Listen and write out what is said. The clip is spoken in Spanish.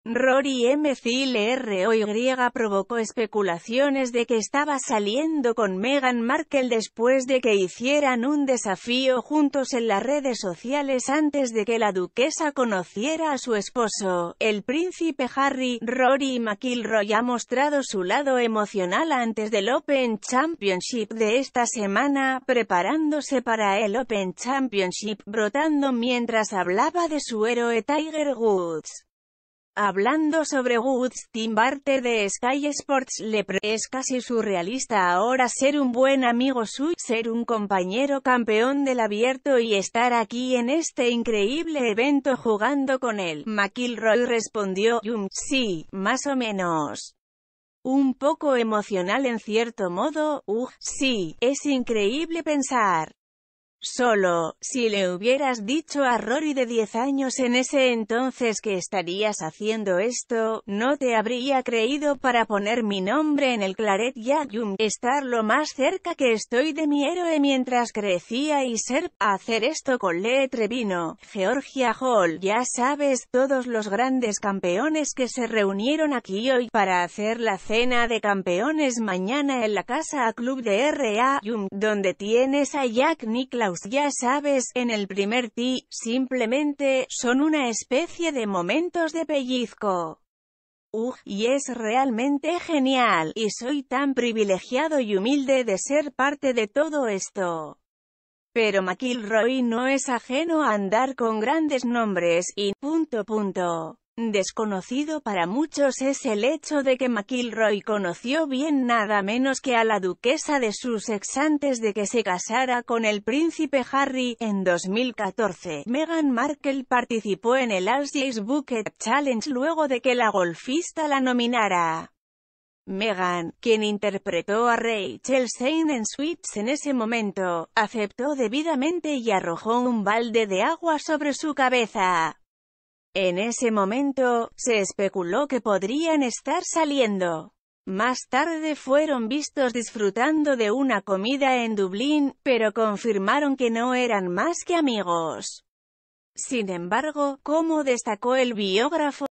Rory McIlroy provocó especulaciones de que estaba saliendo con Meghan Markle después de que hicieran un desafío juntos en las redes sociales antes de que la duquesa conociera a su esposo, el príncipe Harry. Rory McIlroy ha mostrado su lado emocional antes del Open Championship de esta semana, preparándose para el Open Championship, brotando mientras hablaba de su héroe Tiger Woods. Hablando sobre Woods, Tim Barter de Sky Sports es casi surrealista ahora ser un buen amigo suyo, ser un compañero campeón del abierto y estar aquí en este increíble evento jugando con él. McIlroy respondió, sí, más o menos. Un poco emocional en cierto modo, sí, es increíble pensar. Solo, si le hubieras dicho a Rory de 10 años en ese entonces que estarías haciendo esto, no te habría creído. Para poner mi nombre en el claret estar lo más cerca que estoy de mi héroe mientras crecía y hacer esto con Lee Trevino, Georgia Hall, ya sabes, todos los grandes campeones que se reunieron aquí hoy para hacer la cena de campeones mañana en la casa club de RA, donde tienes a Jack Nicklaus. Ya sabes, en el primer tee, simplemente, son una especie de momentos de pellizco. Y es realmente genial, y soy tan privilegiado y humilde de ser parte de todo esto. Pero McIlroy no es ajeno a andar con grandes nombres, y desconocido para muchos es el hecho de que McIlroy conoció bien nada menos que a la duquesa de Sussex antes de que se casara con el príncipe Harry. En 2014, Meghan Markle participó en el Algiers Bucket Challenge luego de que la golfista la nominara. Meghan, quien interpretó a Rachel Zane en Suits en ese momento, aceptó debidamente y arrojó un balde de agua sobre su cabeza. En ese momento, se especuló que podrían estar saliendo. Más tarde fueron vistos disfrutando de una comida en Dublín, pero confirmaron que no eran más que amigos. Sin embargo, como destacó el biógrafo